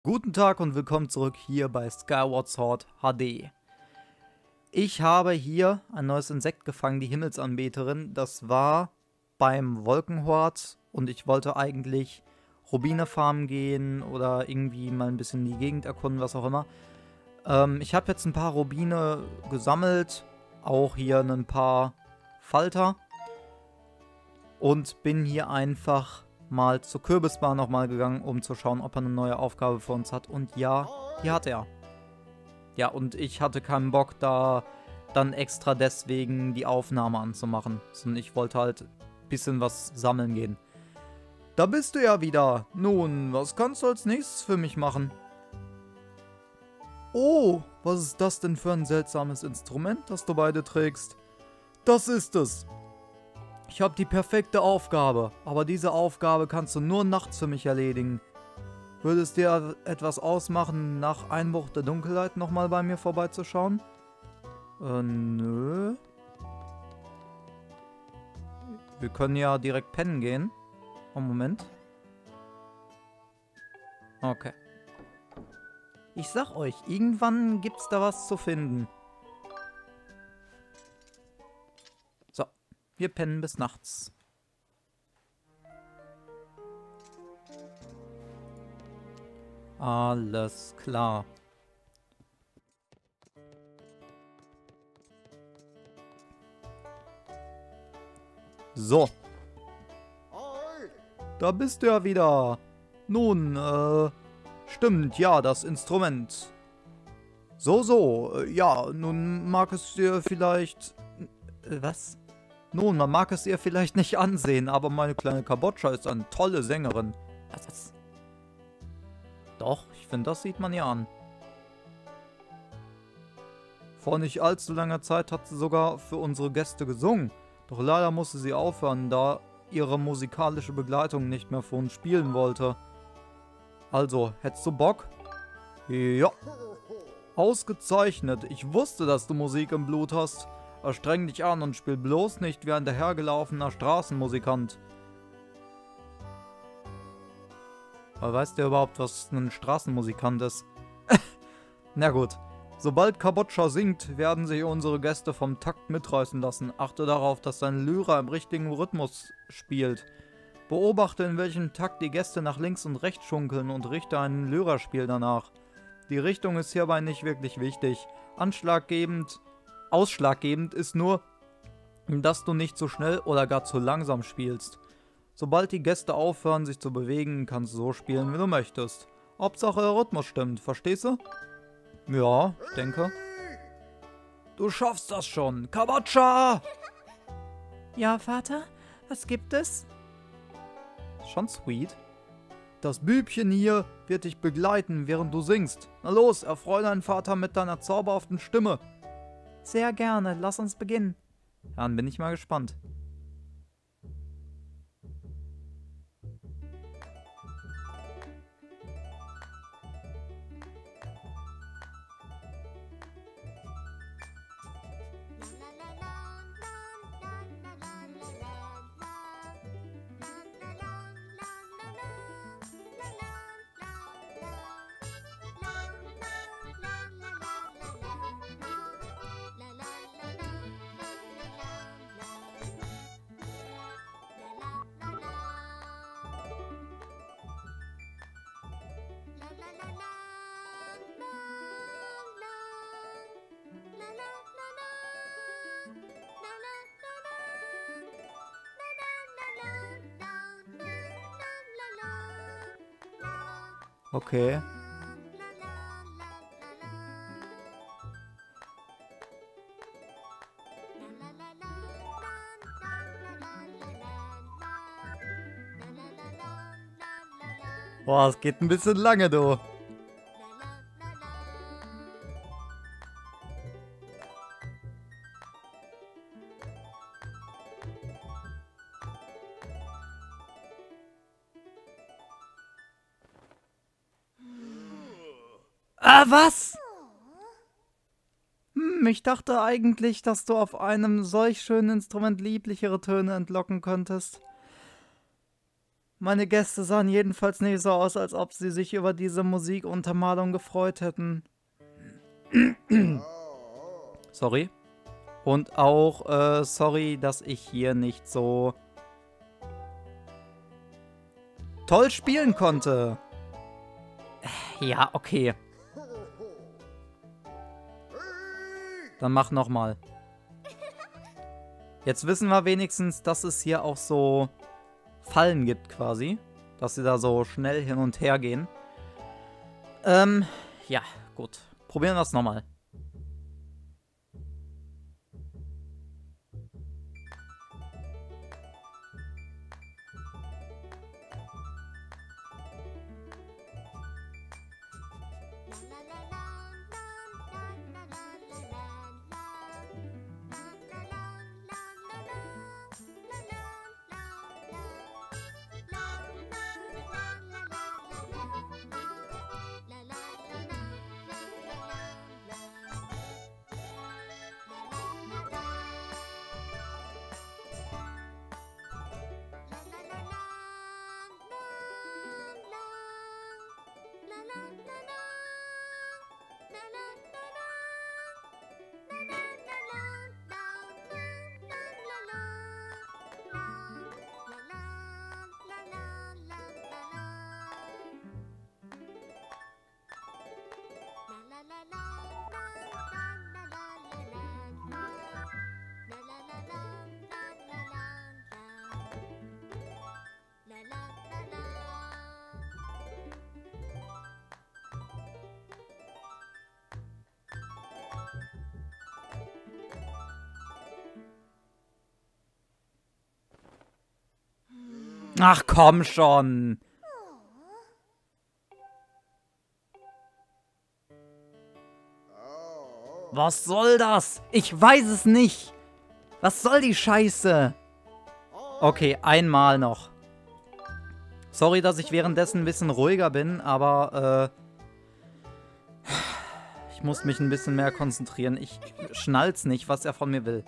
Guten Tag und willkommen zurück hier bei Skyward Sword HD. Ich habe hier ein neues Insekt gefangen, die Himmelsanbeterin. Das war beim Wolkenhort und ich wollte eigentlich Rubine farmen gehen oder irgendwie mal ein bisschen die Gegend erkunden, was auch immer. Ich habe jetzt ein paar Rubine gesammelt, auch hier ein paar Falter und bin hier einfach mal zur Kürbisbar nochmal gegangen, um zu schauen, ob er eine neue Aufgabe für uns hat. Und ja, die hat er. Ja, und ich hatte keinen Bock, da dann extra deswegen die Aufnahme anzumachen. Sondern ich wollte halt ein bisschen was sammeln gehen. Da bist du ja wieder. Nun, was kannst du als nächstes für mich machen? Oh, was ist das denn für ein seltsames Instrument, das du beide trägst? Das ist es. Ich habe die perfekte Aufgabe, aber diese Aufgabe kannst du nur nachts für mich erledigen. Würde es dir etwas ausmachen, nach Einbruch der Dunkelheit nochmal bei mir vorbeizuschauen? Nö. Wir können ja direkt pennen gehen. Einen Moment. Okay. Ich sag euch, irgendwann gibt's da was zu finden. So, wir pennen bis nachts. Alles klar. So. Da bist du ja wieder. Nun, stimmt, ja, das Instrument. Ja, nun mag es dir vielleicht... Was? Nun, man mag es ihr vielleicht nicht ansehen, aber meine kleine Kabotscha ist eine tolle Sängerin. Was? Doch, ich finde, das sieht man ihr an. Vor nicht allzu langer Zeit hat sie sogar für unsere Gäste gesungen. Doch leider musste sie aufhören, da ihre musikalische Begleitung nicht mehr für uns spielen wollte. Also, hättest du Bock? Ja. Ausgezeichnet. Ich wusste, dass du Musik im Blut hast. Streng dich an und spiel bloß nicht wie ein dahergelaufener Straßenmusikant. Aber weißt du überhaupt, was ein Straßenmusikant ist? Na gut. Sobald Kabotscha singt, werden sich unsere Gäste vom Takt mitreißen lassen. Achte darauf, dass dein Lyra im richtigen Rhythmus spielt. Beobachte, in welchem Takt die Gäste nach links und rechts schunkeln und richte ein Lyraspiel danach. Die Richtung ist hierbei nicht wirklich wichtig. Ausschlaggebend ist nur, dass du nicht zu schnell oder gar zu langsam spielst. Sobald die Gäste aufhören, sich zu bewegen, kannst du so spielen, wie du möchtest. Hauptsache der Rhythmus stimmt, verstehst du? Ja, ich denke. Du schaffst das schon, Kabotscha! Ja, Vater, was gibt es? Schon sweet. Das Bübchen hier wird dich begleiten, während du singst. Na los, erfreue deinen Vater mit deiner zauberhaften Stimme. Sehr gerne, lass uns beginnen. Ja, dann bin ich mal gespannt. Okay. Boah, es geht ein bisschen lange, du. Ah, was? Ich dachte eigentlich, dass du auf einem solch schönen Instrument lieblichere Töne entlocken könntest. Meine Gäste sahen jedenfalls nicht so aus, als ob sie sich über diese Musikuntermalung gefreut hätten. Sorry. Und auch, sorry, dass ich hier nicht so toll spielen konnte. Ja, okay. Dann mach nochmal. Jetzt wissen wir wenigstens, dass es hier auch so Fallen gibt quasi. Dass sie da so schnell hin und her gehen. Ja, gut. Probieren wir es nochmal. Ach komm schon. Was soll das? Ich weiß es nicht. Was soll die Scheiße? Okay, einmal noch. Sorry, dass ich währenddessen ein bisschen ruhiger bin, aber ich muss mich ein bisschen mehr konzentrieren. Ich schnall's nicht, was er von mir will.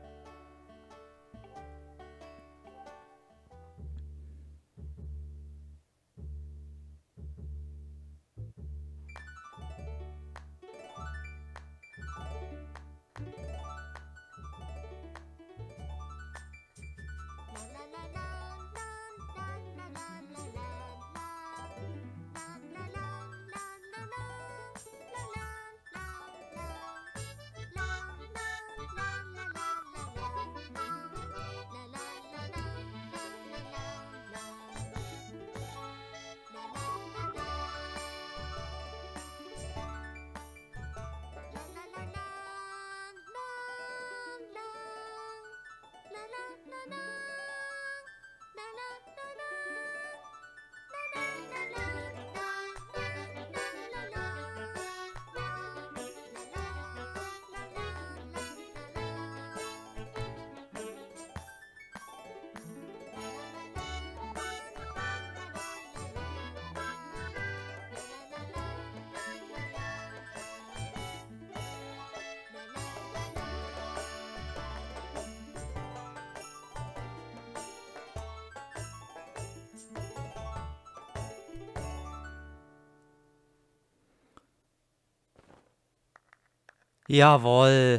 Jawohl.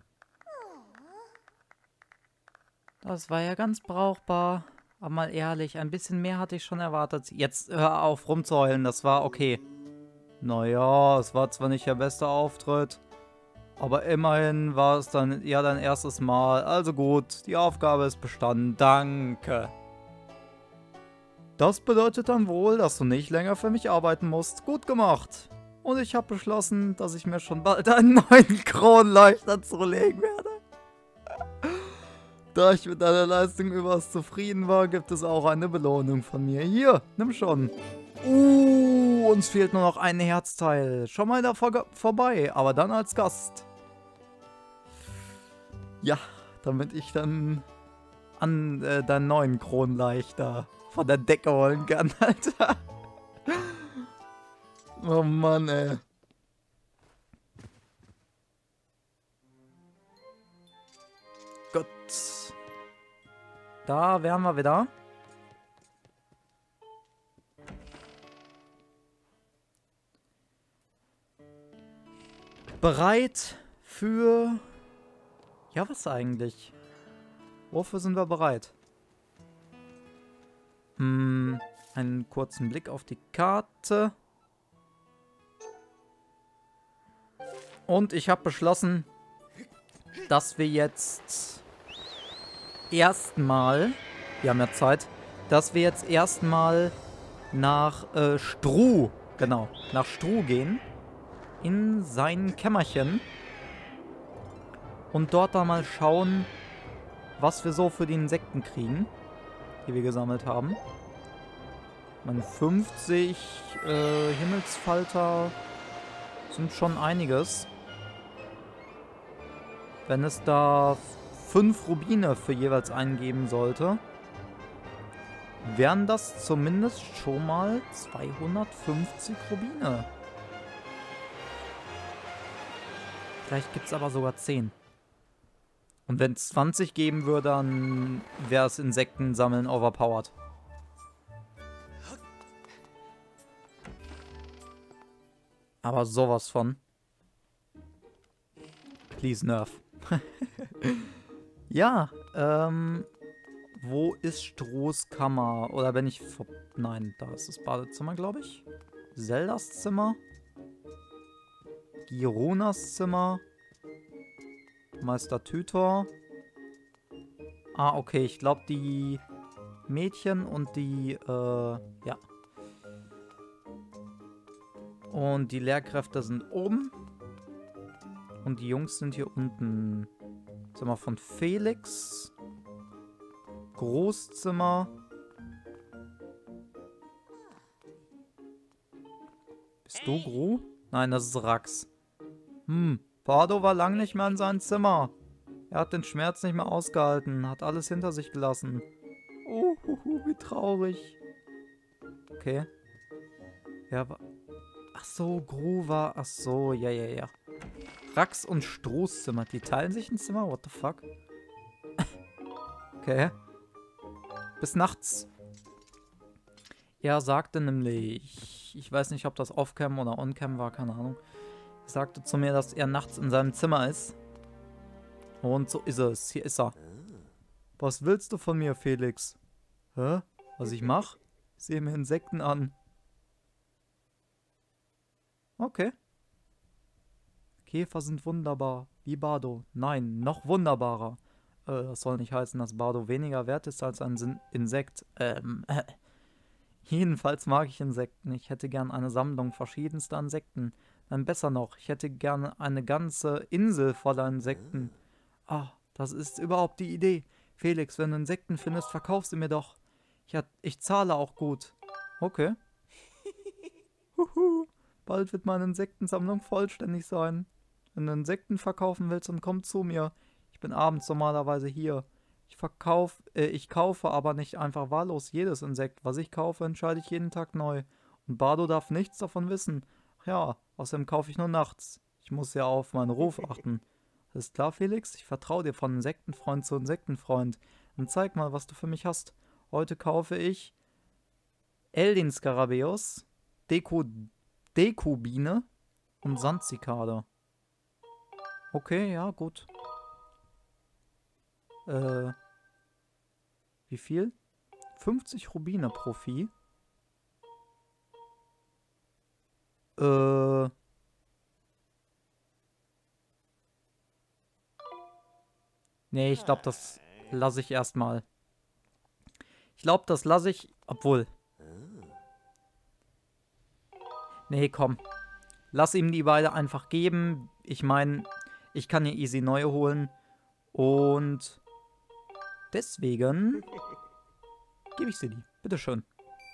Das war ja ganz brauchbar. Aber mal ehrlich, ein bisschen mehr hatte ich schon erwartet. Jetzt hör auf rumzuheulen, das war okay. Naja, es war zwar nicht der beste Auftritt, aber immerhin war es dann ja dein erstes Mal. Also gut, die Aufgabe ist bestanden. Danke. Das bedeutet dann wohl, dass du nicht länger für mich arbeiten musst. Gut gemacht. Und ich habe beschlossen, dass ich mir schon bald einen neuen Kronleuchter zulegen werde. Da ich mit deiner Leistung überaus zufrieden war, gibt es auch eine Belohnung von mir. Hier, nimm schon. Uns fehlt nur noch ein Herzteil. Schau mal da vorbei, aber dann als Gast. Ja, damit ich dann an deinen neuen Kronleuchter von der Decke holen kann, Alter. Oh Mann, ey. Gut. Da wären wir wieder. bereit für... Ja, was eigentlich? Wofür sind wir bereit? Einen kurzen Blick auf die Karte. Und ich habe beschlossen, dass wir jetzt erstmal, wir haben ja Zeit, dass wir jetzt erstmal nach Struh, genau, nach Struh gehen, in sein Kämmerchen und dort dann mal schauen, was wir so für die Insekten kriegen, die wir gesammelt haben. Man 50 Himmelsfalter sind schon einiges. Wenn es da 5 Rubine für jeweils einen geben sollte, wären das zumindest schon mal 250 Rubine. Vielleicht gibt es aber sogar 10. Und wenn es 20 geben würde, dann wäre es Insektensammeln overpowered. Aber sowas von. Please nerf. Ja, wo ist Strohs Kammer? Oder wenn ich... Nein, da ist das Badezimmer, glaube ich. Zeldas Zimmer. Gironas Zimmer. Meister Tytor. Ah, okay, ich glaube die Mädchen und die, ja. Und die Lehrkräfte sind oben. Und die Jungs sind hier unten. Zimmer von Felix. Großzimmer. Bist du Gru? Nein, das ist Rax. Bardo war lang nicht mehr in seinem Zimmer. Er hat den Schmerz nicht mehr ausgehalten, hat alles hinter sich gelassen. Oh, wie traurig. Okay. Ja, ach so, Gru war... Ach so, ja. Rax und Strohs Zimmer, die teilen sich ein Zimmer? What the fuck? Okay. Bis nachts. Er sagte nämlich... Ich weiß nicht, ob das Off-Cam oder On-Cam war, keine Ahnung. Er sagte zu mir, dass er nachts in seinem Zimmer ist. Und so ist es. Hier ist er. Was willst du von mir, Felix? Hä? Was ich mach? Ich sehe mir Insekten an. Okay. Käfer sind wunderbar. Wie Bardo. Nein, noch wunderbarer. Das soll nicht heißen, dass Bardo weniger wert ist als ein Insekt. Jedenfalls mag ich Insekten. Ich hätte gern eine Sammlung verschiedenster Insekten. Dann besser noch, ich hätte gerne eine ganze Insel voller Insekten. Ah, das ist überhaupt die Idee. Felix, wenn du Insekten findest, verkauf sie mir doch. Ich zahle auch gut. Okay. Huhu. Bald wird meine Insektensammlung vollständig sein. Wenn du Insekten verkaufen willst, dann komm zu mir. Ich bin abends normalerweise hier. Ich kaufe aber nicht einfach wahllos jedes Insekt. Was ich kaufe, entscheide ich jeden Tag neu. Und Bardo darf nichts davon wissen. Ach ja, außerdem kaufe ich nur nachts. Ich muss ja auf meinen Ruf achten. Ist klar, Felix? Ich vertraue dir von Insektenfreund zu Insektenfreund. Dann zeig mal, was du für mich hast. Heute kaufe ich Eldin Skarabäus, Dekubine und Sandzikade. Okay, ja, gut. Wie viel? 50 Rubine pro Vieh. Nee, ich glaube, das lasse ich erstmal. Ich glaube, das lasse ich, obwohl. Nee, komm. Lass ihm die beide einfach geben. Ich meine, ich kann hier easy neue holen. Und deswegen gebe ich sie die. Bitteschön.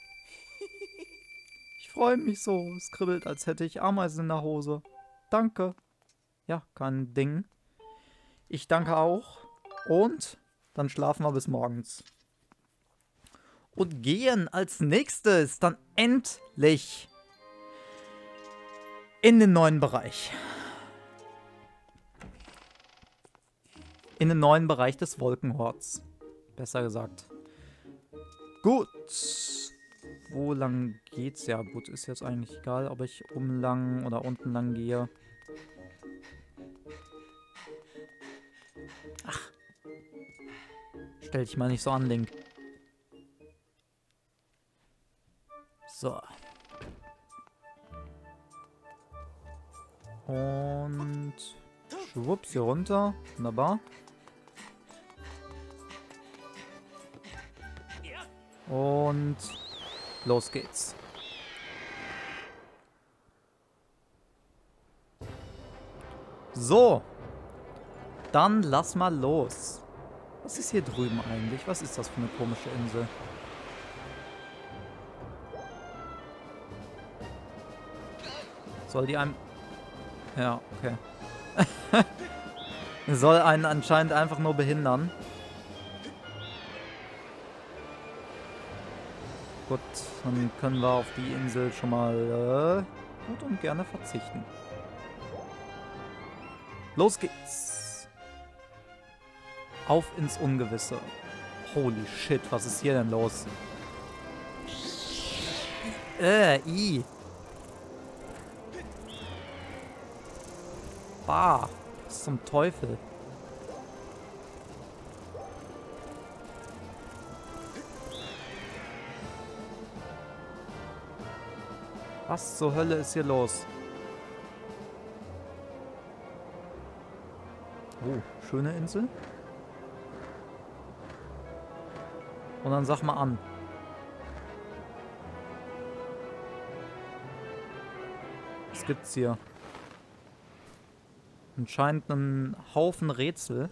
Ich freue mich so. Es kribbelt, als hätte ich Ameisen in der Hose. Danke. Ja, kein Ding. Ich danke auch. Und dann schlafen wir bis morgens. Und gehen als nächstes dann endlich in den neuen Bereich. In den neuen Bereich des Wolkenhorts. Besser gesagt. Gut. Wo lang geht's? Ja gut, ist jetzt eigentlich egal, ob ich oben lang oder unten lang gehe. Stell dich mal nicht so an, Link. So. Und schwupps, hier runter. Wunderbar. Und los geht's. So. Dann lass mal los. Was ist hier drüben eigentlich? Was ist das für eine komische Insel? Soll die einem... Ja, okay. Soll einen anscheinend einfach nur behindern. Gut, dann können wir auf die Insel schon mal gut und gerne verzichten. Los geht's. Auf ins Ungewisse. Holy shit, was ist hier denn los? I. Bah, was zum Teufel? Was zur Hölle ist hier los? Oh, schöne Insel. Und dann sag mal an. Was gibt's hier? Anscheinend einen Haufen Rätsel.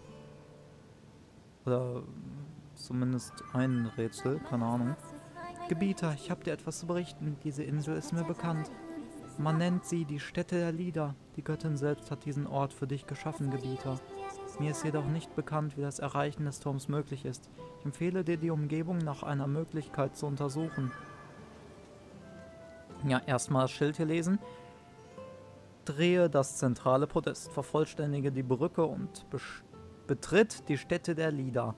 Oder zumindest ein Rätsel, keine Ahnung. Gebieter, ich habe dir etwas zu berichten. Diese Insel ist mir bekannt. Man nennt sie die Stätte der Lieder. Die Göttin selbst hat diesen Ort für dich geschaffen, Gebieter. Mir ist jedoch nicht bekannt, wie das Erreichen des Turms möglich ist. Ich empfehle dir, die Umgebung nach einer Möglichkeit zu untersuchen. Ja, erstmal das Schild hier lesen. Drehe das zentrale Podest, vervollständige die Brücke und betritt die Stätte der Lieder.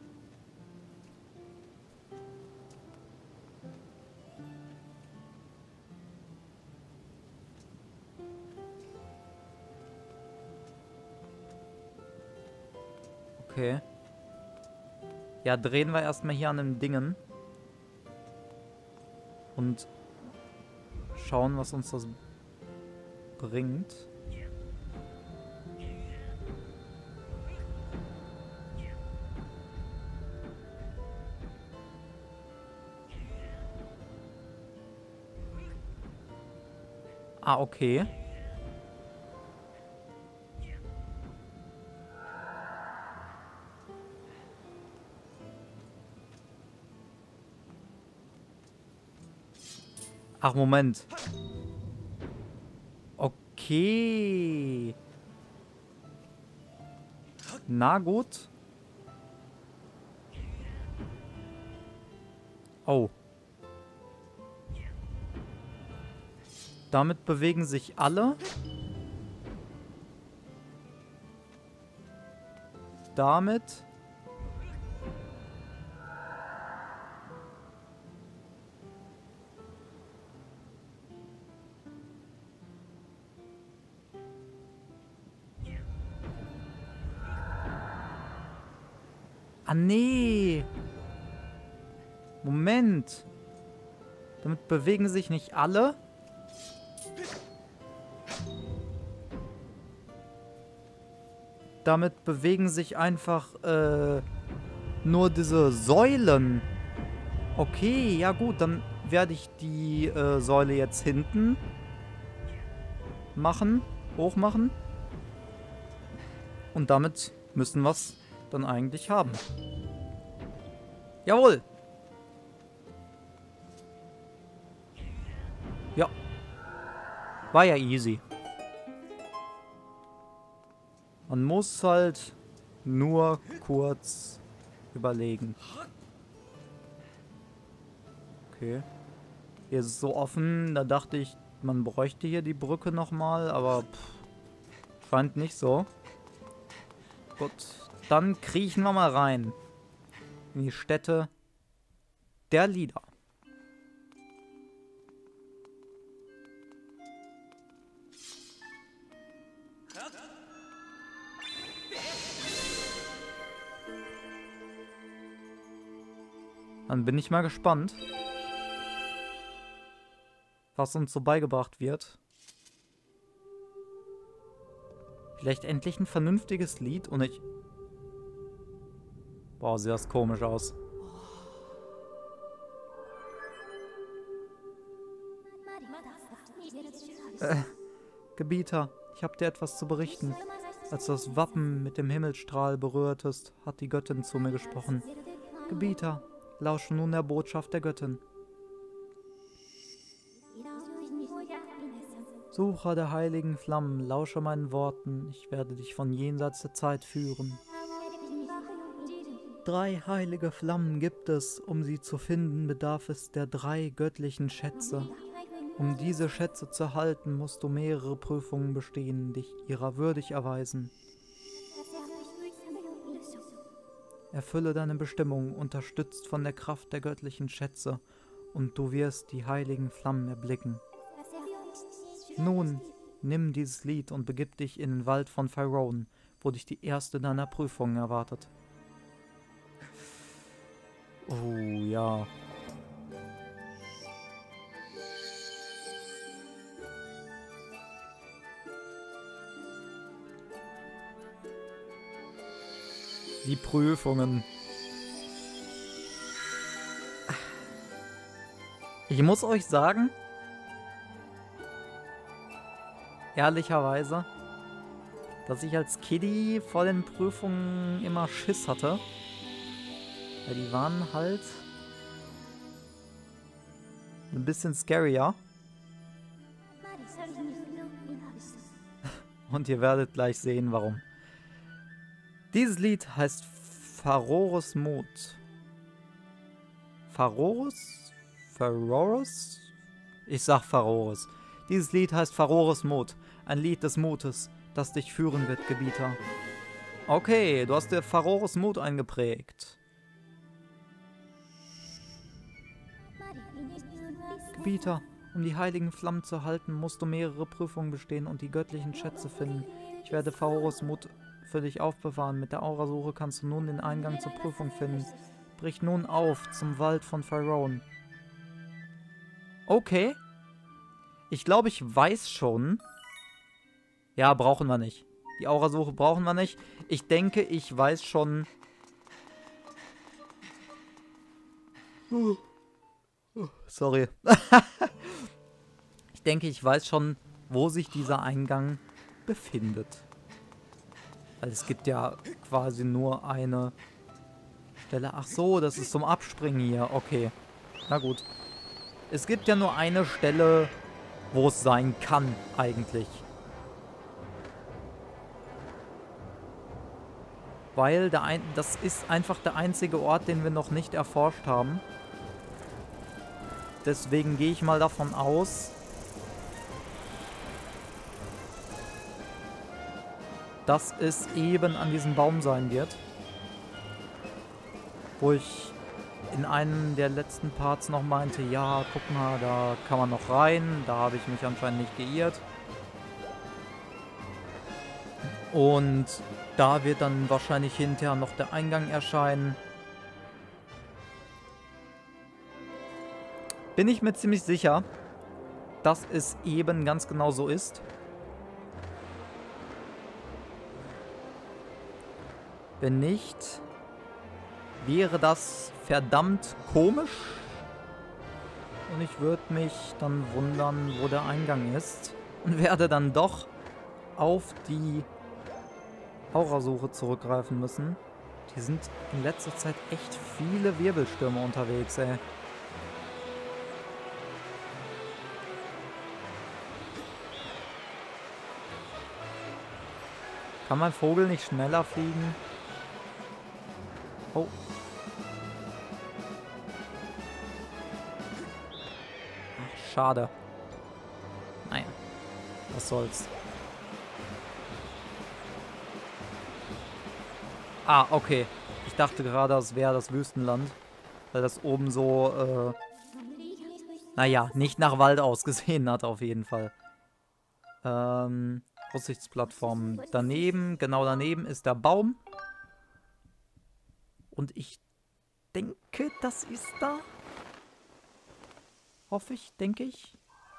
Okay. Ja, drehen wir erstmal hier an den Dingen. Und schauen, was uns das bringt. Ah, okay. Ach, Moment. Okay. Na gut. Oh. Damit bewegen sich alle. Damit. Ah, nee. Moment. Damit bewegen sich nicht alle. Damit bewegen sich einfach nur diese Säulen. Okay, ja gut, dann werde ich die Säule jetzt hinten machen, hochmachen. Und damit müssen wir es dann eigentlich haben. Jawohl. Ja. War ja easy. Man muss halt nur kurz überlegen. Okay. Hier ist es so offen, da dachte ich, man bräuchte hier die Brücke nochmal, aber scheint nicht so. Gut, dann kriechen wir mal rein. In die Stätte der Lieder. Dann bin ich mal gespannt, was uns so beigebracht wird. Vielleicht endlich ein vernünftiges Lied und ich... Boah, sieht das komisch aus. Gebieter, ich habe dir etwas zu berichten. Als du das Wappen mit dem Himmelsstrahl berührtest, hat die Göttin zu mir gesprochen. Gebieter, lausche nun der Botschaft der Göttin. Sucher der heiligen Flammen, lausche meinen Worten, ich werde dich von jenseits der Zeit führen. 3 heilige Flammen gibt es, um sie zu finden, bedarf es der 3 göttlichen Schätze. Um diese Schätze zu erhalten, musst du mehrere Prüfungen bestehen, dich ihrer würdig erweisen. Erfülle deine Bestimmung, unterstützt von der Kraft der göttlichen Schätze, und du wirst die heiligen Flammen erblicken. Nun, nimm dieses Lied und begib dich in den Wald von Faron, wo dich die erste deiner Prüfungen erwartet. Oh ja. Die Prüfungen. Ich muss euch sagen, ehrlicherweise, dass ich als Kiddie vor den Prüfungen immer Schiss hatte. Weil die waren halt ein bisschen scarier. Und ihr werdet gleich sehen, warum. Dieses Lied heißt Farores Mut. Farores? Farores? Ich sag Farores. Dieses Lied heißt Farores Mut. Ein Lied des Mutes, das dich führen wird, Gebieter. Okay, du hast dir Farores Mut eingeprägt. Gebieter, um die heiligen Flammen zu erhalten, musst du mehrere Prüfungen bestehen und die göttlichen Schätze finden. Ich werde Farores Mut für dich aufbewahren. Mit der Aurasuche kannst du nun den Eingang zur Prüfung finden. Brich nun auf zum Wald von Faron. Okay. Ich glaube, ich weiß schon. Ja, brauchen wir nicht. Die Aurasuche brauchen wir nicht. Ich denke, ich weiß schon... Sorry. Ich denke, ich weiß schon, wo sich dieser Eingang befindet. Weil es gibt ja quasi nur eine Stelle. Ach so, das ist zum Abspringen hier. Okay. Na gut. Es gibt ja nur eine Stelle, wo es sein kann, eigentlich. Weil das ist einfach der einzige Ort, den wir noch nicht erforscht haben. Deswegen gehe ich mal davon aus, dass es eben an diesem Baum sein wird. Wo ich in einem der letzten Parts noch meinte, ja, guck mal, da kann man noch rein. Da habe ich mich anscheinend nicht geirrt. Und da wird dann wahrscheinlich hinterher noch der Eingang erscheinen. Bin ich mir ziemlich sicher, dass es eben ganz genau so ist. Wenn nicht, wäre das verdammt komisch. Und ich würde mich dann wundern, wo der Eingang ist. Und werde dann doch auf die Aurasuche zurückgreifen müssen. Die sind in letzter Zeit echt viele Wirbelstürme unterwegs, ey. Kann mein Vogel nicht schneller fliegen? Oh. Ach, schade. Naja, was soll's. Ah, okay. Ich dachte gerade, das wäre das Wüstenland. Weil das oben so, naja, nicht nach Wald ausgesehen hat auf jeden Fall. Aussichtsplattform. Daneben, genau daneben ist der Baum. Und ich denke, das ist da. Hoffe ich, denke ich.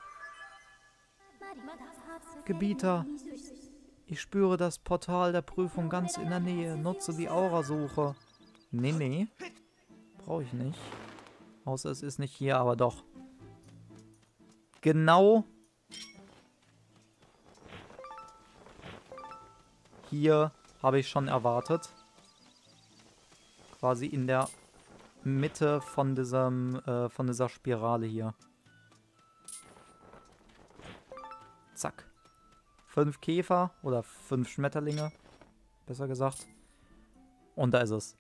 Gebieter, ich spüre das Portal der Prüfung ganz in der Nähe. Nutze die Aurasuche. Nee. Brauche ich nicht. Außer es ist nicht hier, aber doch. Genau hier habe ich schon erwartet. Quasi in der Mitte von dieser Spirale hier. Zack. 5 Käfer oder 5 Schmetterlinge, besser gesagt. Und da ist es.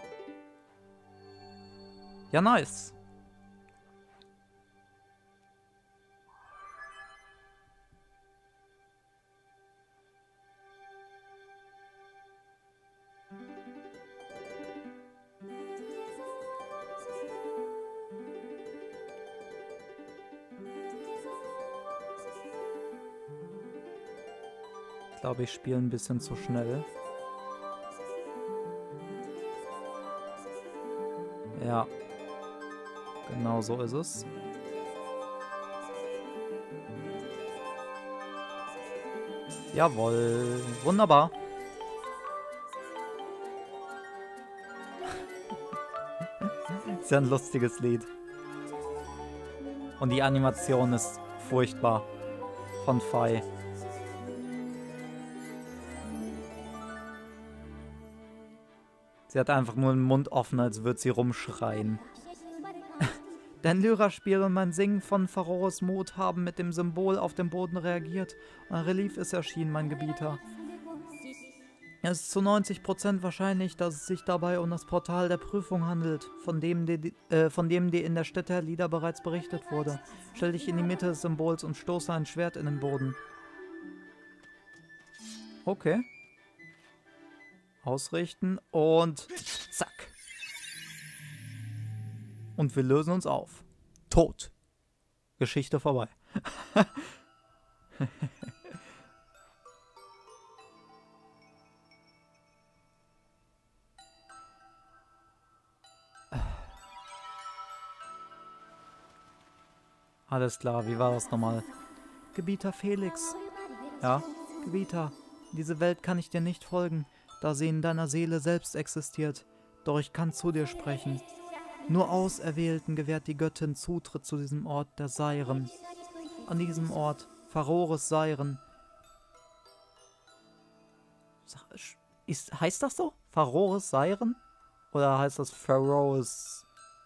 Ja, nice. Ich glaube, ich spiele ein bisschen zu schnell. Ja. Genau so ist es. Jawohl. Wunderbar. Ist ja ein lustiges Lied. Und die Animation ist furchtbar. Von Fei. Sie hat einfach nur den Mund offen, als würde sie rumschreien. Dein Lyra-Spiel und mein Singen von Pharoros Mut haben mit dem Symbol auf dem Boden reagiert. Ein Relief ist erschienen, mein Gebieter. Es ist zu 90% wahrscheinlich, dass es sich dabei um das Portal der Prüfung handelt, von dem dir in der Stätte der Lieder bereits berichtet wurde. Stell dich in die Mitte des Symbols und stoße ein Schwert in den Boden. Okay. Ausrichten und zack. Und wir lösen uns auf. Tot. Geschichte vorbei. Alles klar, wie war das nochmal? Gebieter Felix. Ja, Gebieter, diese Welt kann ich dir nicht folgen, da sie in deiner Seele selbst existiert. Doch ich kann zu dir sprechen. Nur Auserwählten gewährt die Göttin Zutritt zu diesem Ort der Seiren. An diesem Ort, Pharoros Seiren. Heißt das so? Pharoros Seiren? Oder heißt das Pharoros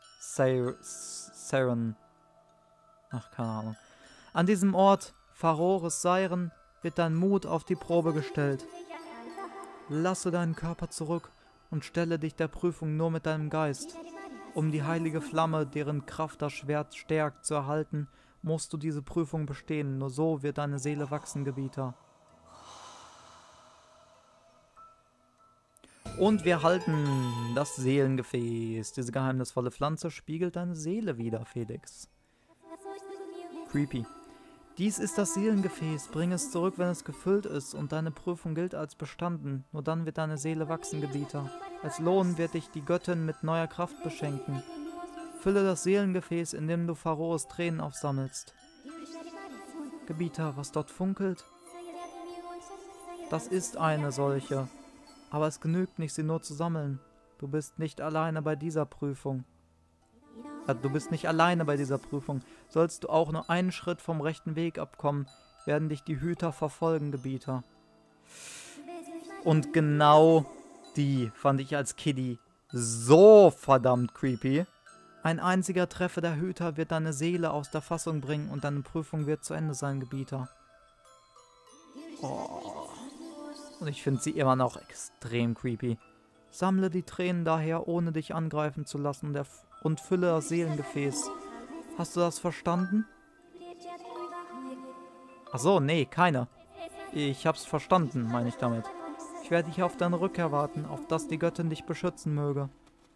Seiren? Ach, keine Ahnung. An diesem Ort, Pharoros Seiren, wird dein Mut auf die Probe gestellt. Lasse deinen Körper zurück und stelle dich der Prüfung nur mit deinem Geist. Um die heilige Flamme, deren Kraft das Schwert stärkt, zu erhalten, musst du diese Prüfung bestehen. Nur so wird deine Seele wachsen, Gebieter. Und wir halten das Seelengefäß. Diese geheimnisvolle Pflanze spiegelt deine Seele wider, Felix. Creepy. Dies ist das Seelengefäß. Bring es zurück, wenn es gefüllt ist, und deine Prüfung gilt als bestanden. Nur dann wird deine Seele wachsen, Gebieter. Als Lohn wird dich die Göttin mit neuer Kraft beschenken. Fülle das Seelengefäß, indem du Pharoros Tränen aufsammelst. Gebieter, was dort funkelt? Das ist eine solche. Aber es genügt nicht, sie nur zu sammeln. Du bist nicht alleine bei dieser Prüfung. Sollst du auch nur einen Schritt vom rechten Weg abkommen, werden dich die Hüter verfolgen, Gebieter. Und genau die fand ich als Kiddie so verdammt creepy. Ein einziger Treffer der Hüter wird deine Seele aus der Fassung bringen und deine Prüfung wird zu Ende sein, Gebieter. Oh. Und ich finde sie immer noch extrem creepy. Sammle die Tränen daher, ohne dich angreifen zu lassen, und fülle das Seelengefäß. Hast du das verstanden? Achso, nee, keine. Ich hab's verstanden, meine ich damit. Ich werde dich auf deine Rückkehr warten, auf dass die Göttin dich beschützen möge.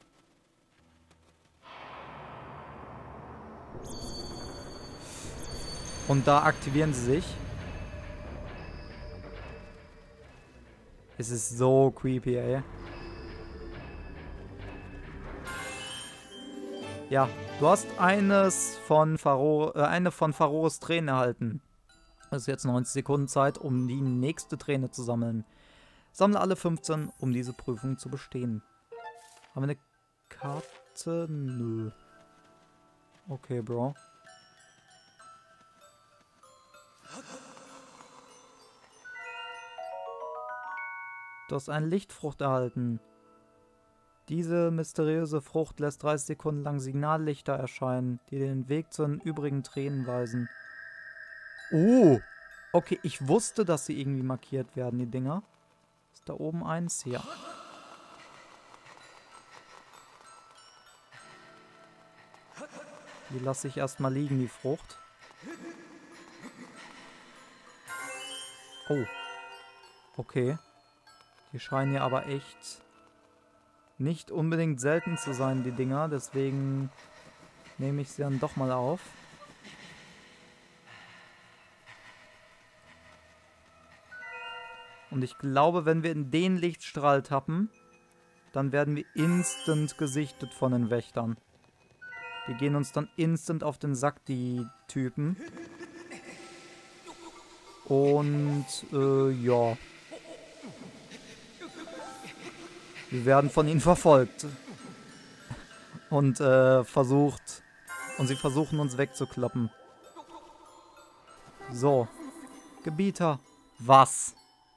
Und da aktivieren sie sich. Es ist so creepy, ey. Ja, du hast eine von Faroes Tränen erhalten. Das ist jetzt 90 Sekunden Zeit, um die nächste Träne zu sammeln. Sammle alle 15, um diese Prüfung zu bestehen. Haben wir eine Karte? Nö. Okay, Bro. Du hast eine Lichtfrucht erhalten. Diese mysteriöse Frucht lässt 30 Sekunden lang Signallichter erscheinen, die den Weg zu den übrigen Tränen weisen. Oh! Okay, ich wusste, dass sie irgendwie markiert werden, die Dinger. Ist da oben eins? Ja. Die lasse ich erstmal liegen, die Frucht. Oh. Okay. Die scheinen ja aber echt nicht unbedingt selten zu sein, die Dinger. Deswegen nehme ich sie dann doch mal auf. Und ich glaube, wenn wir in den Lichtstrahl tappen, dann werden wir instant gesichtet von den Wächtern. Die gehen uns dann instant auf den Sack, die Typen. Und, ja. Wir werden von ihnen verfolgt. Und, Und sie versuchen uns wegzukloppen. So. Gebieter. Was?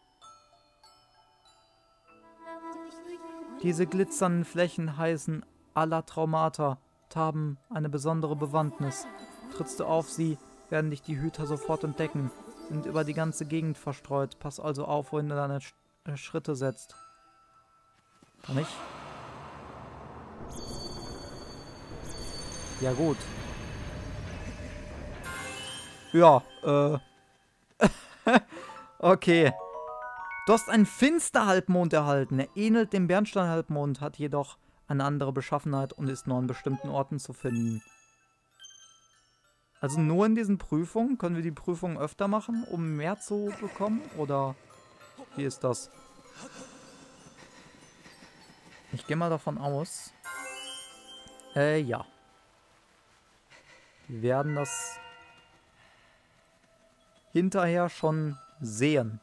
Diese glitzernden Flächen heißen Alatraumata, haben eine besondere Bewandtnis. Trittst du auf sie, werden dich die Hüter sofort entdecken, sind über die ganze Gegend verstreut. Pass also auf, wohin du deine Schritte setzt. Kann ich? Ja gut. Ja, okay. Du hast einen Finsterhalbmond erhalten. Er ähnelt dem Bernsteinhalbmond, hat jedoch eine andere Beschaffenheit und ist nur an bestimmten Orten zu finden. Also nur in diesen Prüfungen? Können wir die Prüfungen öfter machen, um mehr zu bekommen? Oder wie ist das? Ich gehe mal davon aus. Ja. Wir werden das hinterher schon sehen.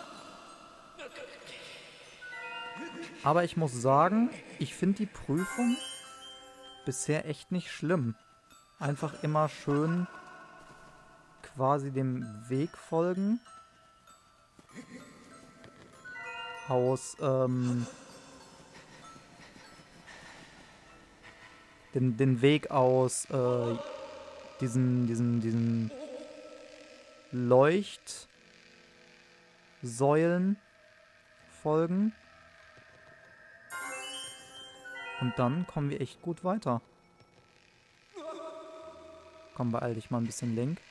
Aber ich muss sagen, ich finde die Prüfung bisher echt nicht schlimm. Einfach immer schön quasi dem Weg folgen. Aus, den Weg aus, diesen Leuchtsäulen folgen. Und dann kommen wir echt gut weiter. Komm, beeil dich mal ein bisschen, Link.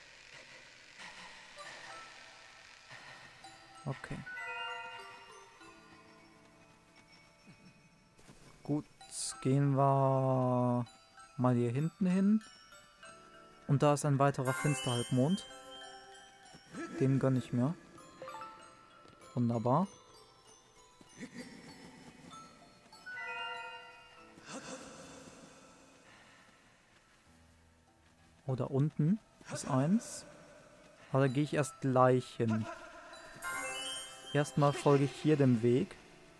Okay. Gut, gehen wir mal hier hinten hin. Und da ist ein weiterer Finsterhalbmond. Den gönne ich mir. Wunderbar. Oh, da unten ist eins. Aber da gehe ich erst gleich hin. Erstmal folge ich hier dem Weg.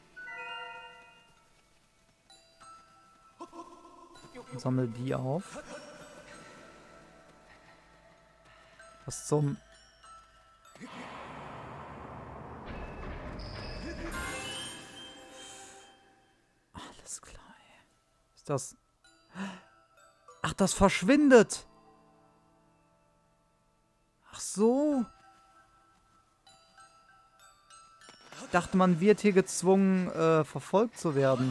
Und sammle die auf. Was zum... Alles klar. Ist das... Ach, das verschwindet! Ach so. Ich dachte, man wird hier gezwungen, verfolgt zu werden.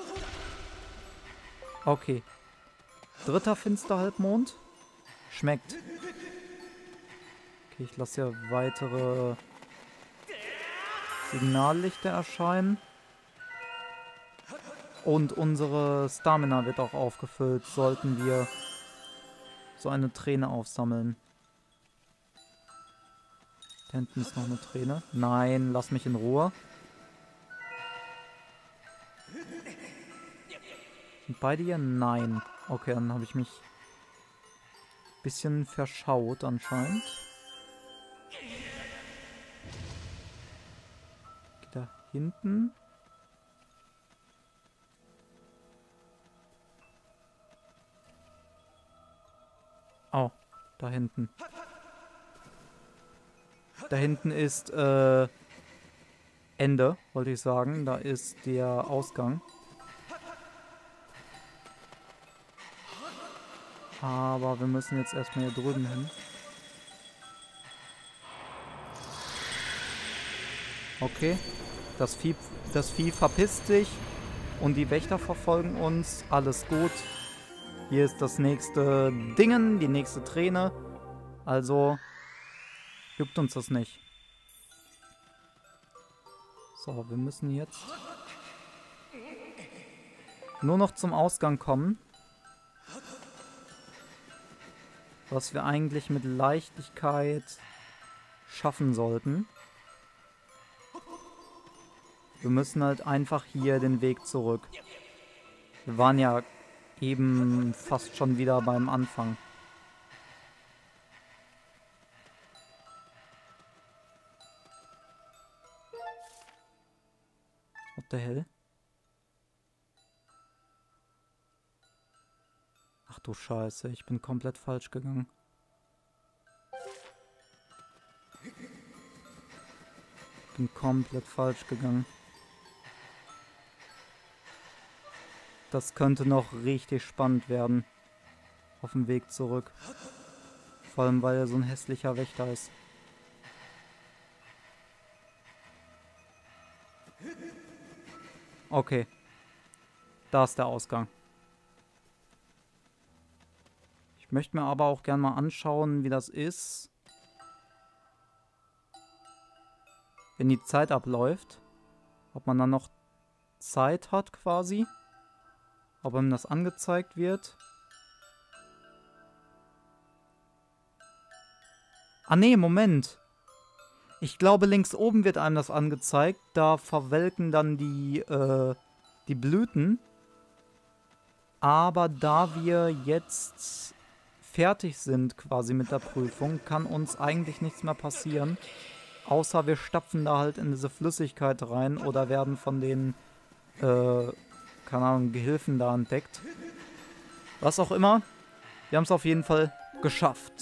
Okay. Dritter Finsterhalbmond. Schmeckt. Okay, ich lasse ja weitere Signallichter erscheinen. Und unsere Stamina wird auch aufgefüllt, sollten wir so eine Träne aufsammeln. Da hinten ist noch eine Träne. Nein, lass mich in Ruhe. Bei dir? Nein. Okay, dann habe ich mich ein bisschen verschaut anscheinend. Geht da hinten? Oh, da hinten. Da hinten ist, Ende, wollte ich sagen. Da ist der Ausgang. Aber wir müssen jetzt erstmal hier drüben hin. Okay. Das Vieh verpisst sich. Und die Wächter verfolgen uns. Alles gut. Hier ist das nächste Dingen, die nächste Träne. Also juckt uns das nicht. So, wir müssen jetzt nur noch zum Ausgang kommen. Was wir eigentlich mit Leichtigkeit schaffen sollten. Wir müssen halt einfach hier den Weg zurück. Wir waren ja eben fast schon wieder beim Anfang. What the hell? Ach du Scheiße, ich bin komplett falsch gegangen. Ich bin komplett falsch gegangen. Das könnte noch richtig spannend werden. Auf dem Weg zurück. Vor allem, weil er so ein hässlicher Wächter ist. Okay. Da ist der Ausgang. Ich möchte mir aber auch gerne mal anschauen, wie das ist, wenn die Zeit abläuft. Ob man dann noch Zeit hat quasi. Ob ihm das angezeigt wird. Ah nee, Moment. Ich glaube, links oben wird einem das angezeigt. Da verwelken dann die Blüten. Aber da wir jetzt fertig sind quasi mit der Prüfung, kann uns eigentlich nichts mehr passieren. Außer wir stapfen da halt in diese Flüssigkeit rein oder werden von den keine Ahnung, Gehilfen da entdeckt. Was auch immer. Wir haben es auf jeden Fall geschafft.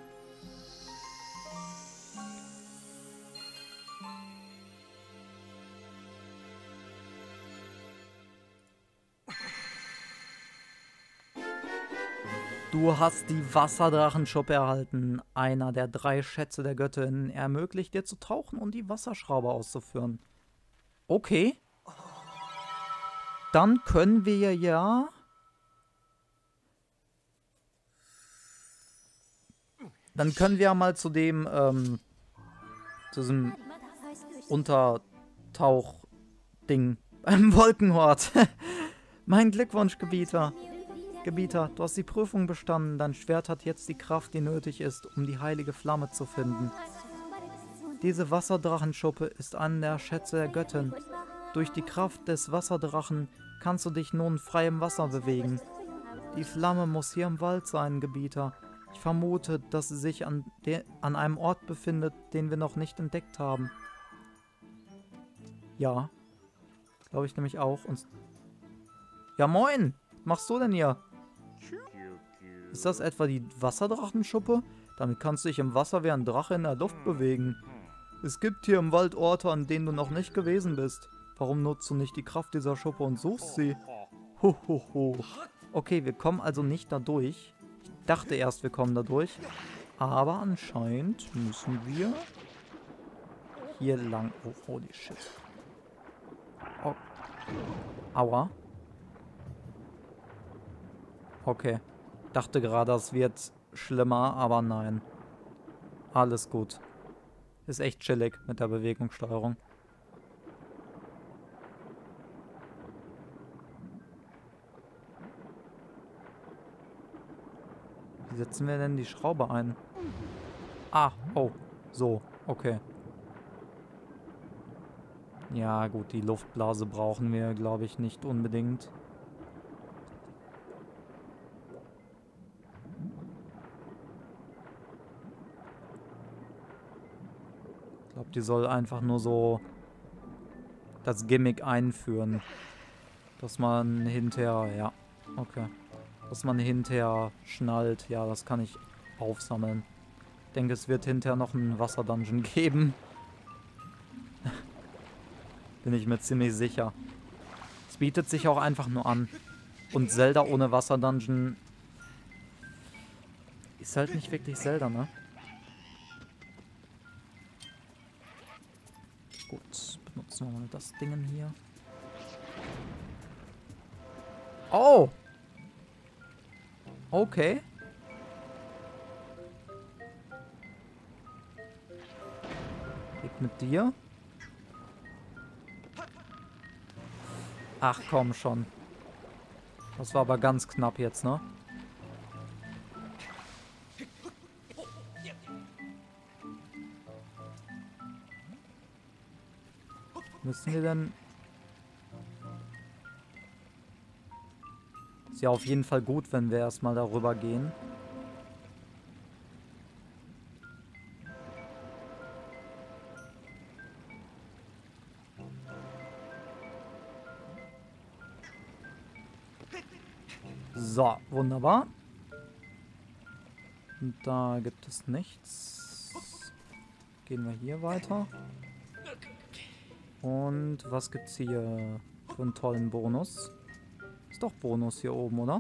Du hast die Wasserdrachenschuppe erhalten. Einer der 3 Schätze der Göttin ermöglicht dir zu tauchen und die Wasserschraube auszuführen. Okay. Dann können wir ja... Dann können wir ja mal zu dem, zu diesem Untertauch-Ding beim Wolkenhort. Mein Glückwunsch, Gebieter. Gebieter, du hast die Prüfung bestanden. Dein Schwert hat jetzt die Kraft, die nötig ist, um die heilige Flamme zu finden. Diese Wasserdrachenschuppe ist einer der Schätze der Göttin. Durch die Kraft des Wasserdrachen kannst du dich nun frei im Wasser bewegen. Die Flamme muss hier im Wald sein, Gebieter. Ich vermute, dass sie sich an einem Ort befindet, den wir noch nicht entdeckt haben. Ja. Glaube ich nämlich auch. Und ja, moin! Was machst du denn hier? Ist das etwa die Wasserdrachenschuppe? Damit kannst du dich im Wasser wie ein Drache in der Luft bewegen. Es gibt hier im Wald Orte, an denen du noch nicht gewesen bist. Warum nutzt du nicht die Kraft dieser Schuppe und suchst sie? Hohoho. Okay, wir kommen also nicht da durch. Ich dachte erst, wir kommen da durch. Aber anscheinend müssen wir hier lang. Oh, holy shit. Oh. Aua. Okay. Dachte gerade, das wird schlimmer, aber nein. Alles gut. Ist echt chillig mit der Bewegungssteuerung. Wie setzen wir denn die Schraube ein? Ah, oh. So, okay. Ja, gut, die Luftblase brauchen wir, glaube ich, nicht unbedingt. Ich glaube, die soll einfach nur so das Gimmick einführen. Dass man hinterher, ja, okay. Dass man hinterher schnallt, ja, das kann ich aufsammeln. Ich denke, es wird hinterher noch einen Wasserdungeon geben. Bin ich mir ziemlich sicher. Es bietet sich auch einfach nur an. Und Zelda ohne Wasserdungeon ist halt nicht wirklich Zelda, ne? Gut, benutzen wir mal das Ding hier. Oh! Okay. Weg mit dir. Ach komm schon. Das war aber ganz knapp jetzt, ne? Müssen wir denn... Ist ja auf jeden Fall gut, wenn wir erstmal darüber gehen. So, wunderbar. Und da gibt es nichts. Gehen wir hier weiter. Und was gibt's hier für einen tollen Bonus? Ist doch Bonus hier oben, oder?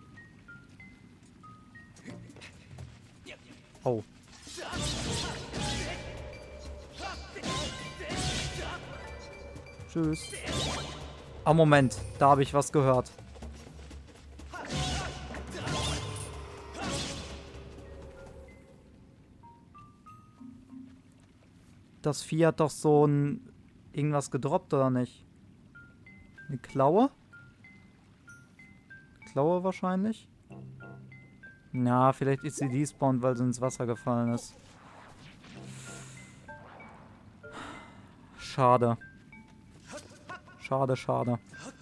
Oh. Tschüss. Ah, Moment. Da habe ich was gehört. Das Vieh hat doch so ein... irgendwas gedroppt, oder nicht? Eine Klaue? Klaue wahrscheinlich? Na, vielleicht ist sie despawned, weil sie ins Wasser gefallen ist. Schade. Schade, schade.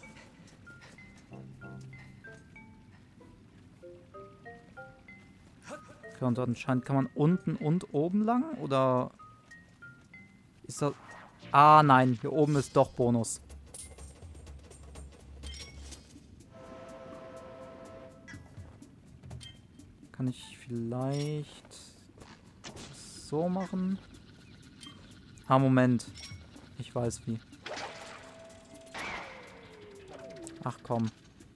Okay, und anscheinend kann man unten und oben lang, oder... Ist das... Ah, nein, hier oben ist doch Bonus. Kann ich vielleicht so machen? Ah, Moment. Ich weiß wie. Ach komm.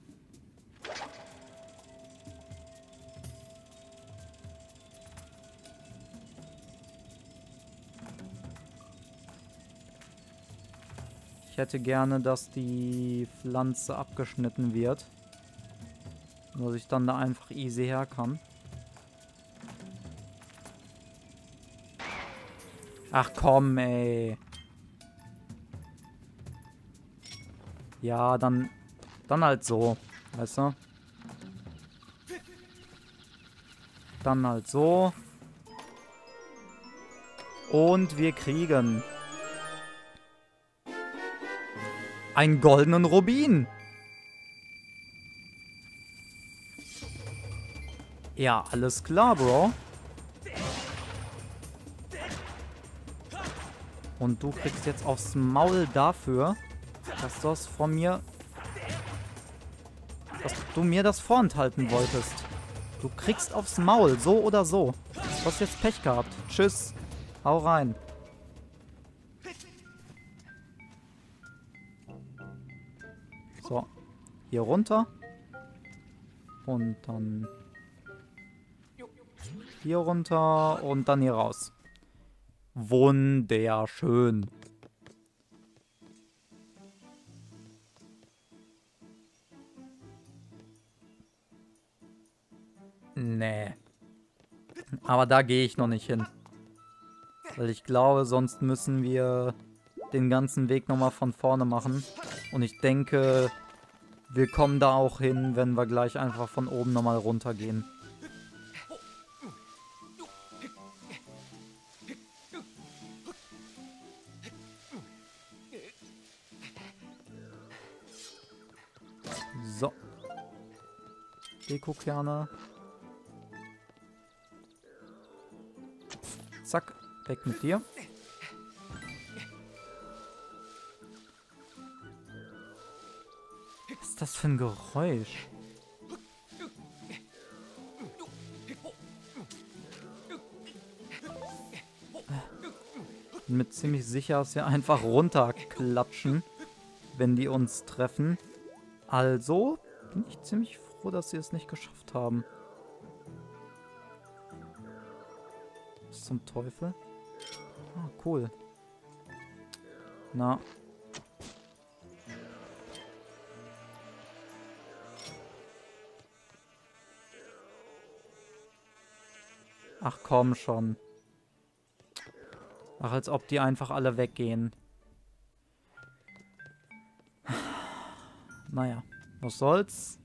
Ich hätte gerne, dass die Pflanze abgeschnitten wird. Dass ich dann da einfach easy her kann. Ach komm, ey. Ja, dann halt so. Weißt du? Dann halt so. Und wir kriegen einen goldenen Rubin. Ja, alles klar, Bro. Und du kriegst jetzt aufs Maul dafür, dass du das von mir... dass du mir das vorenthalten wolltest. Du kriegst aufs Maul, so oder so. Du hast jetzt Pech gehabt. Tschüss. Hau rein. So. Hier runter. Und dann... hier runter und dann hier raus. Wunderschön. Nee. Aber da gehe ich noch nicht hin. Weil ich glaube, sonst müssen wir den ganzen Weg nochmal von vorne machen. Und ich denke, wir kommen da auch hin, wenn wir gleich einfach von oben nochmal runtergehen. So. Dekokerne. Zack. Weg mit dir. ist das für ein Geräusch? Bin mir ziemlich sicher, dass wir einfach runterklatschen, wenn die uns treffen. Also bin ich ziemlich froh, dass sie es nicht geschafft haben. Was zum Teufel? Ah, cool. Na. Ach komm schon. Ach, als ob die einfach alle weggehen. Naja, was soll's.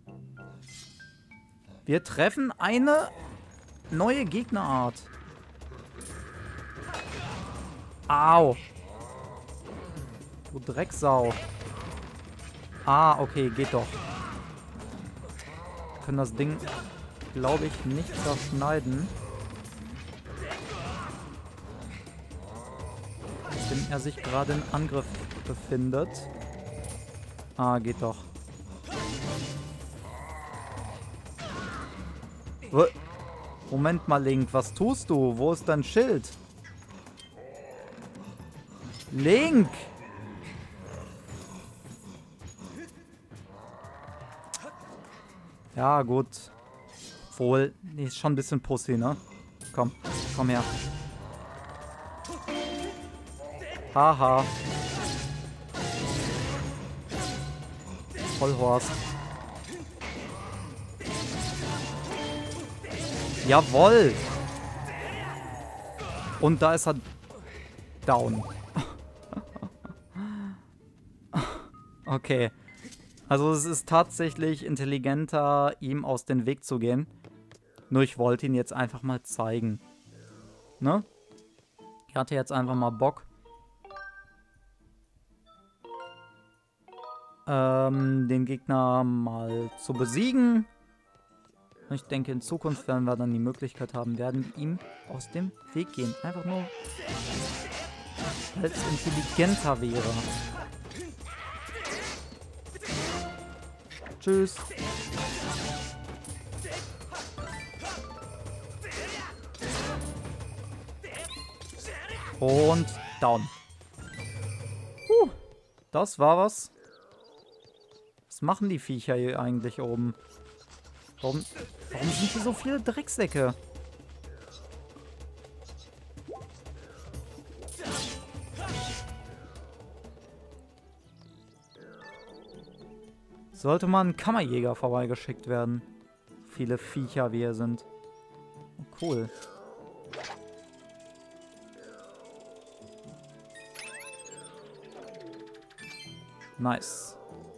Wir treffen eine neue Gegnerart. Au. Du Drecksau. Ah, okay, geht doch. Wir können das Ding, glaube ich, nicht zerschneiden. Wenn er sich gerade in Angriff befindet. Ah, geht doch. Moment mal, Link, was tust du? Wo ist dein Schild? Link! Ja, gut. Obwohl, die ist schon ein bisschen Pussy, ne? Komm, komm her. Haha. Vollhorst. Jawoll! Und da ist er down. Okay. Also es ist tatsächlich intelligenter, ihm aus dem Weg zu gehen. Nur ich wollte ihn jetzt einfach mal zeigen. Ne? Ich hatte jetzt einfach mal Bock. Den Gegner mal zu besiegen. Ich denke, in Zukunft werden wir dann die Möglichkeit haben, werden ihm aus dem Weg gehen. Einfach nur, weil es intelligenter wäre. Tschüss. Und down. Das war was. Was machen die Viecher hier eigentlich oben? Warum sind hier so viele Drecksäcke? Sollte mal ein Kammerjäger vorbeigeschickt werden. Viele Viecher wie hier sind. Oh, cool. Nice.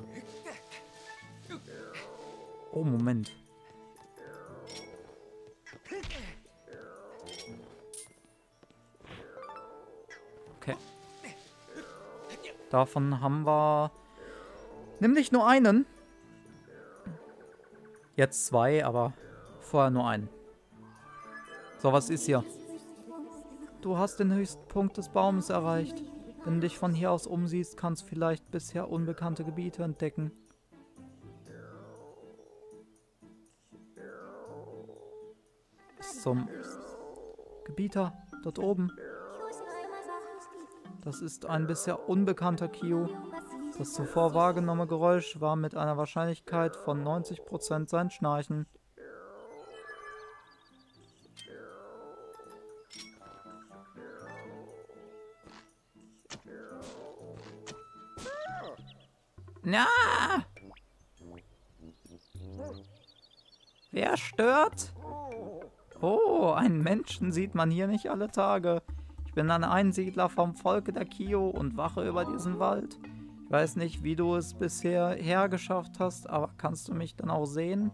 Oh, Moment. Okay. Davon haben wir nämlich nur einen. Jetzt zwei, aber vorher nur einen. So, was ist hier? Du hast den höchsten Punkt des Baumes erreicht. Wenn du dich von hier aus umsiehst, kannst du vielleicht bisher unbekannte Gebiete entdecken. Bis zum Gebieter dort oben. Das ist ein bisher unbekannter Kio. Das zuvor wahrgenommene Geräusch war mit einer Wahrscheinlichkeit von 90% sein Schnarchen. Na! Wer stört? Oh, einen Menschen sieht man hier nicht alle Tage. Ich bin ein Einsiedler vom Volke der Kio und wache über diesen Wald. Ich weiß nicht, wie du es bisher hergeschafft hast, aber kannst du mich dann auch sehen?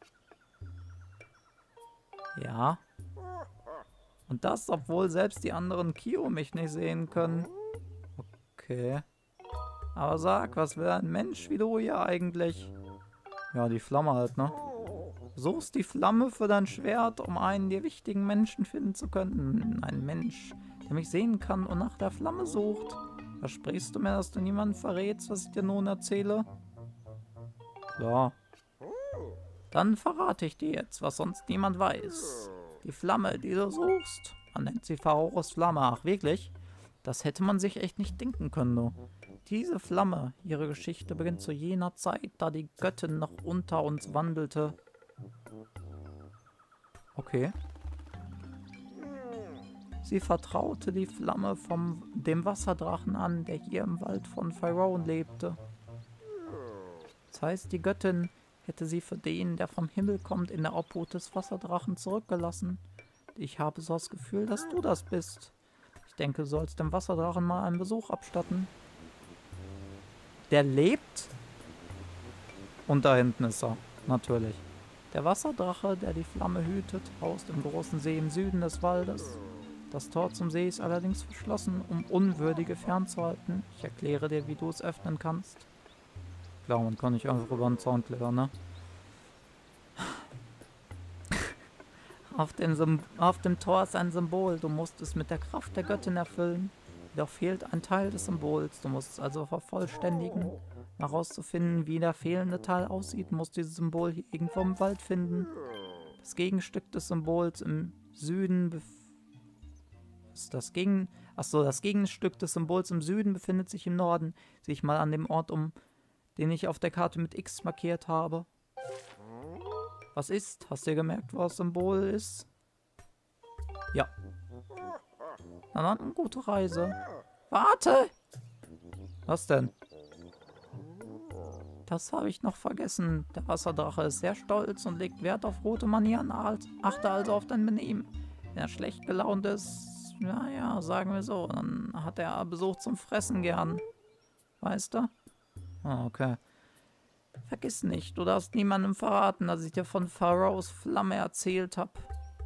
Ja. Und das, obwohl selbst die anderen Kio mich nicht sehen können. Okay. Aber sag, was will ein Mensch wie du hier eigentlich? Ja, die Flamme halt, ne? Du suchst die Flamme für dein Schwert, um einen dir wichtigen Menschen finden zu können. Ein Mensch, der mich sehen kann und nach der Flamme sucht. Versprichst du mir, dass du niemanden verrätst, was ich dir nun erzähle? Klar. Dann verrate ich dir jetzt, was sonst niemand weiß. Die Flamme, die du suchst. Man nennt sie Pharos Flamme. Ach, wirklich? Das hätte man sich echt nicht denken können, du. Diese Flamme, ihre Geschichte beginnt zu jener Zeit, da die Göttin noch unter uns wandelte. Okay. Sie vertraute die Flamme dem Wasserdrachen an, der hier im Wald von Pharaon lebte. Das heißt, die Göttin hätte sie für den, der vom Himmel kommt, in der Obhut des Wasserdrachen zurückgelassen. Ich habe so das Gefühl, dass du das bist. Ich denke, du sollst dem Wasserdrachen mal einen Besuch abstatten. Der lebt? Und da hinten ist er, natürlich. Der Wasserdrache, der die Flamme hütet, haust im großen See im Süden des Waldes. Das Tor zum See ist allerdings verschlossen, um Unwürdige fernzuhalten. Ich erkläre dir, wie du es öffnen kannst. Klar, man kann nicht einfach über den Zaun klettern, ne? Auf dem Tor ist ein Symbol. Du musst es mit der Kraft der Göttin erfüllen. Jedoch fehlt ein Teil des Symbols. Du musst es also vervollständigen. Um herauszufinden, wie der fehlende Teil aussieht, musst du dieses Symbol hier irgendwo im Wald finden. Das Gegenstück des Symbols im Süden das Gegenstück des Symbols im Süden befindet sich im Norden. Sieh ich mal an dem Ort um, den ich auf der Karte mit X markiert habe. Was ist? Hast du gemerkt, was das Symbol ist? Ja. Na dann, gute Reise. Warte! Was denn? Das habe ich noch vergessen. Der Wasserdrache ist sehr stolz und legt Wert auf gute Manieren. Achte also auf dein Benehmen. Wenn er schlecht gelaunt ist, naja, sagen wir so, dann hat er Besuch zum Fressen gern. Weißt du? Ah, okay. Vergiss nicht, du darfst niemandem verraten, dass ich dir von Pharos Flamme erzählt habe.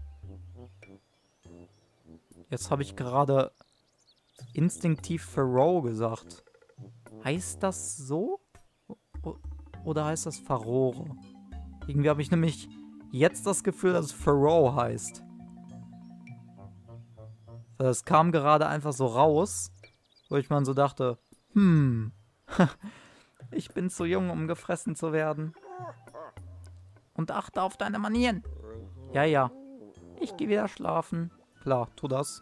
Jetzt habe ich gerade instinktiv Pharaoh gesagt. Heißt das so? Oder heißt das Pharaoh? Irgendwie habe ich nämlich jetzt das Gefühl, dass es Pharaoh heißt. Das kam gerade einfach so raus, wo ich mir so dachte, ich bin zu jung, um gefressen zu werden. Und achte auf deine Manieren. Ja, ja. Ich gehe wieder schlafen. Klar, tu das.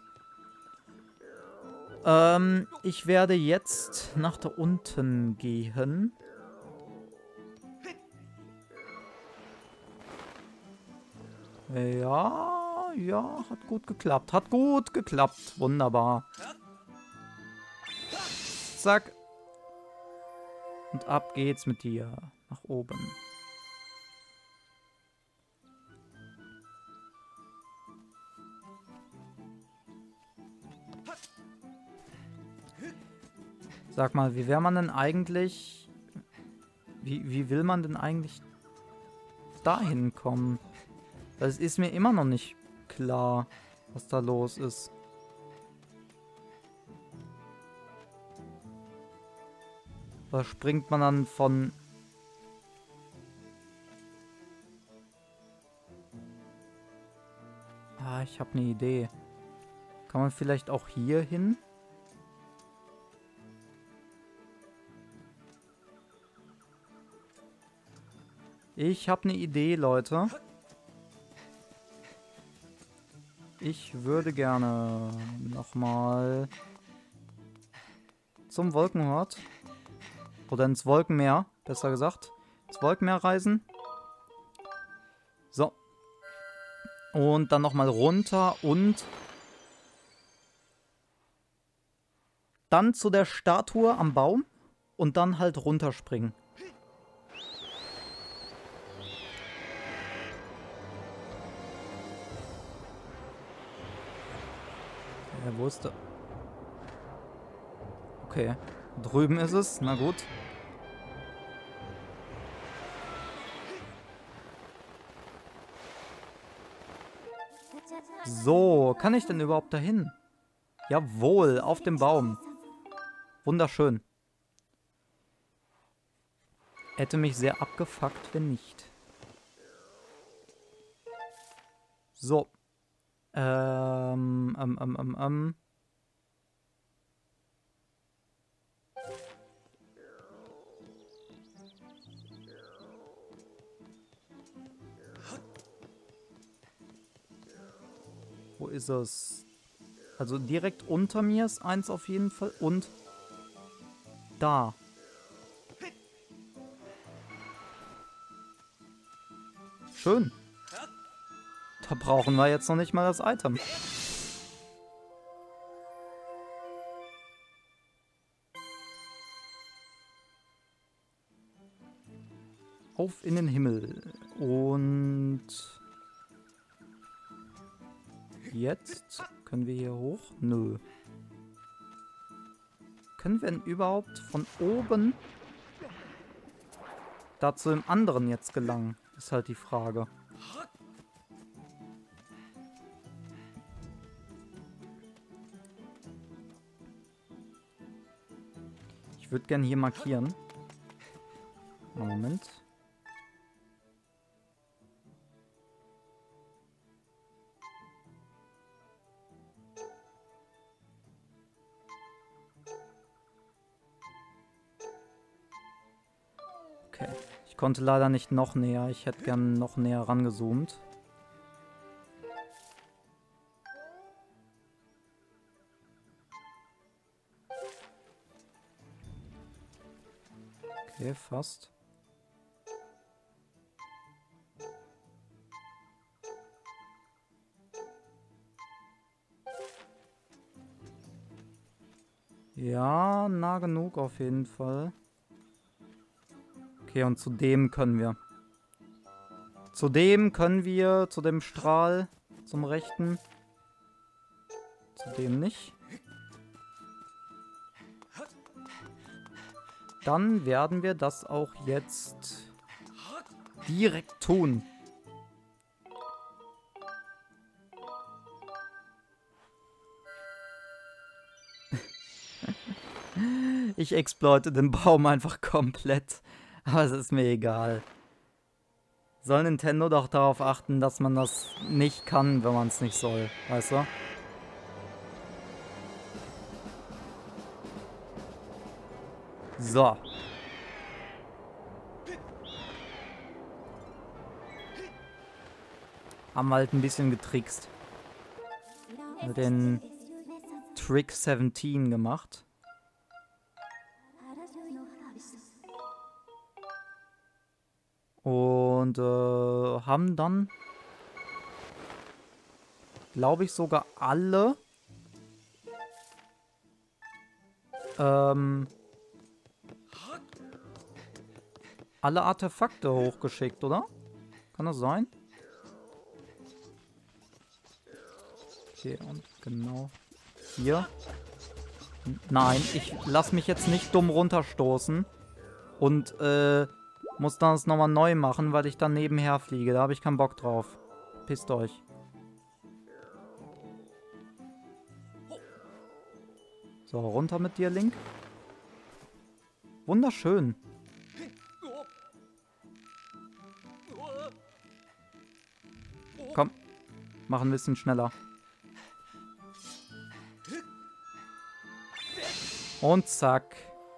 Ich werde jetzt nach da unten gehen. Ja, hat gut geklappt. Hat gut geklappt. Wunderbar. Zack. Und ab geht's mit dir. Nach oben. Sag mal, wie wäre man denn eigentlich... Wie will man denn eigentlich dahin kommen? Das ist mir immer noch nicht klar, was da los ist. Da springt man dann von... Ah, ich habe eine Idee. Kann man vielleicht auch hier hin? Ich habe eine Idee, Leute. Ich würde gerne nochmal zum Wolkenhort. Oder ins Wolkenmeer, besser gesagt. Ins Wolkenmeer reisen. So. Und dann nochmal runter und dann zu der Statue am Baum und dann halt runterspringen. Ja, wo ist der? Okay. Drüben ist es. Na gut. So, kann ich denn überhaupt dahin? Jawohl, auf dem Baum. Wunderschön. Hätte mich sehr abgefuckt, wenn nicht. So. ist es? Also direkt unter mir ist eins auf jeden Fall. Und da. Schön. Da brauchen wir jetzt noch nicht mal das Item. Auf in den Himmel. Und jetzt können wir hier hoch? Nö. Können wir denn überhaupt von oben dazu im anderen jetzt gelangen? Ist halt die Frage. Ich würde gerne hier markieren. Moment. Okay. Ich konnte leider nicht noch näher. Ich hätte gern noch näher rangezoomt. Okay, fast. Ja, nah genug auf jeden Fall. Okay, und zu dem können wir. Zu dem können wir, zu dem Strahl, zum rechten. Zu dem nicht. Dann werden wir das auch jetzt direkt tun. Ich exploite den Baum einfach komplett. Aber es ist mir egal. Soll Nintendo doch darauf achten, dass man das nicht kann, wenn man es nicht soll. Weißt du? So. Haben wir halt ein bisschen getrickst. Mit den Trick 17 gemacht. Und haben dann, glaube ich, sogar alle Artefakte hochgeschickt, oder? Kann das sein? Okay, und genau hier. Nein, ich lasse mich jetzt nicht dumm runterstoßen. Und, muss dann das nochmal neu machen, weil ich dann nebenher fliege. Da habe ich keinen Bock drauf. Pisst euch. So, runter mit dir, Link. Wunderschön. Komm, mach ein bisschen schneller. Und zack.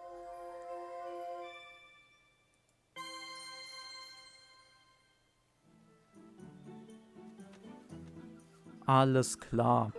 Alles klar.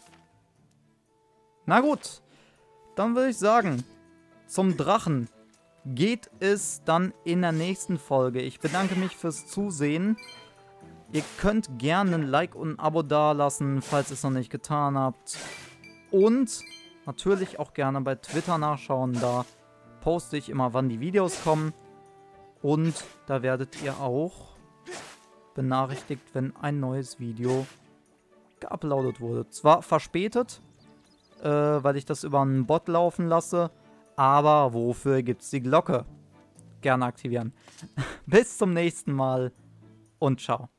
Na gut. Dann würde ich sagen, zum Drachen geht es dann in der nächsten Folge. Ich bedanke mich fürs Zusehen. Ihr könnt gerne ein Like und ein Abo dalassen, falls ihr es noch nicht getan habt. Und natürlich auch gerne bei Twitter nachschauen. Da poste ich immer, wann die Videos kommen. Und da werdet ihr auch benachrichtigt, wenn ein neues Video geuploadet wurde. Zwar verspätet, weil ich das über einen Bot laufen lasse, aber wofür gibt's die Glocke? Gerne aktivieren. Bis zum nächsten Mal und ciao.